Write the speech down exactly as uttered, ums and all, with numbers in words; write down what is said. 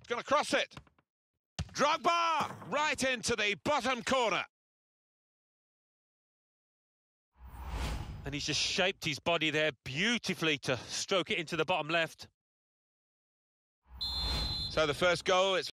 Gonna cross it. Drogba! Right into the bottom corner. And he's just shaped his body there beautifully to stroke it into the bottom left. So the first goal, it's